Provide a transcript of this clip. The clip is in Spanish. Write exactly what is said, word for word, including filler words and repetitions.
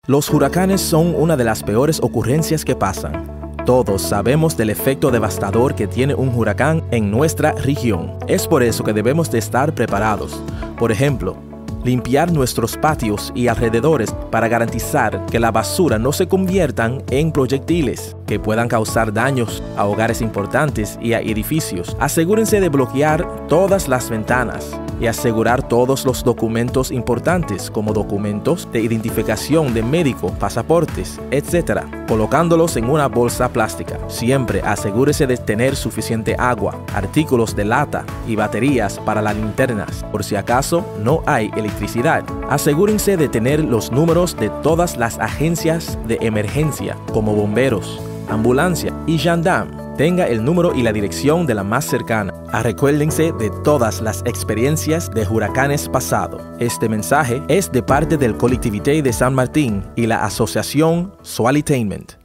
Los huracanes son una de las peores ocurrencias que pasan. Todos sabemos del efecto devastador que tiene un huracán en nuestra región. Es por eso que debemos de estar preparados. Por ejemplo, limpiar nuestros patios y alrededores para garantizar que la basura no se conviertan en proyectiles que puedan causar daños a hogares importantes y a edificios. Asegúrense de bloquear todas las ventanas y asegurar todos los documentos importantes como documentos de identificación de médico, pasaportes, etcétera, colocándolos en una bolsa plástica. Siempre asegúrese de tener suficiente agua, artículos de lata y baterías para las linternas, por si acaso no hay electricidad. Asegúrense de tener los números de todas las agencias de emergencia como bomberos, ambulancia y gendarme. Tenga el número y la dirección de la más cercana. Recuérdense de todas las experiencias de huracanes pasados. Este mensaje es de parte del Colectivité de San Martín y la asociación Swalitainment.